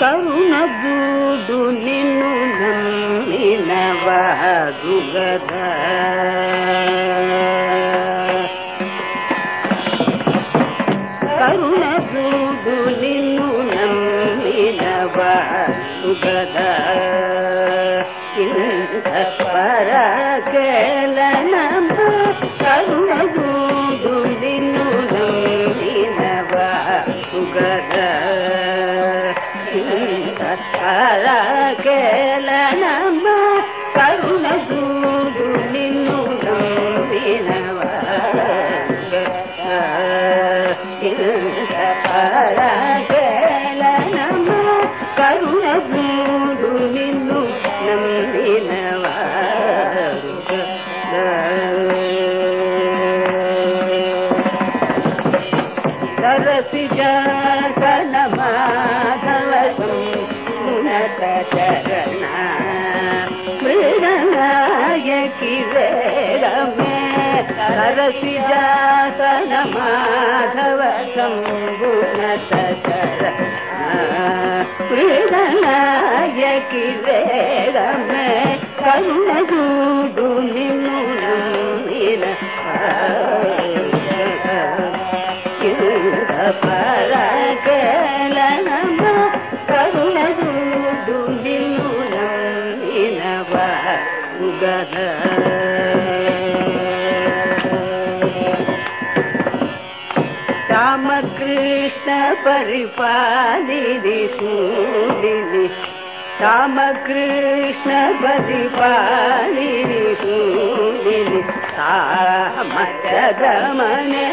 కరుణదూడు నిన్ను నమ్మినవాడు గదా కరుణదూడు నిన్ను నమ్మినవాడు గదా ఇంత పరకేళనమ కరుణదూడు నిన్ను నమ్మినవాడు గదా పరకేళనమ కరుణదూడు నిన్ను నమ్మినవాడు గదా పరకేళనమ కరుణదూడు నిన్ను నమ్మినవాడు గదా సరసిజ కనమాధవసం ఉన్నత చరణ మృగనాయకి వేరమే సరసిజ కనమాధవసం ఉన్నత చరణ మృగనాయకి వేరమే కరుణదూడు నిన్ను పరకేళనమ కరుణదూడు నిన్ను నమ్మినవాడు గదా రామకృష్ణ పరిపాలిని సూడిని రామకృష్ణ పరిపాలిని సూడిని రామచగమనే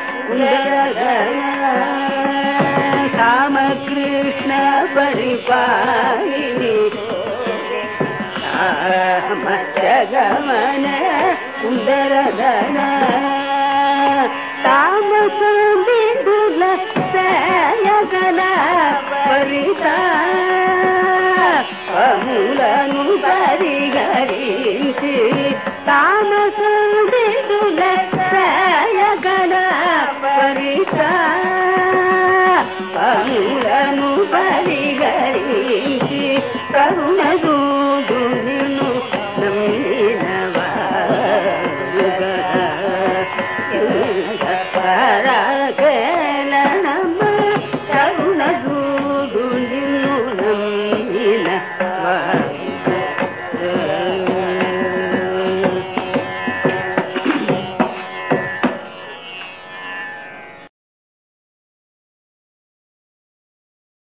రామకృష్ణ పరిపాలిని రామచగమనే ఉండరదన తామసంబిందుల సేయగల పరిత అములను పరిగరించి తామసంబిందుల సేయగల పరిత అములను పరిగరించి కరుణదూడు నిన్ను నమ్మినవాడు గదా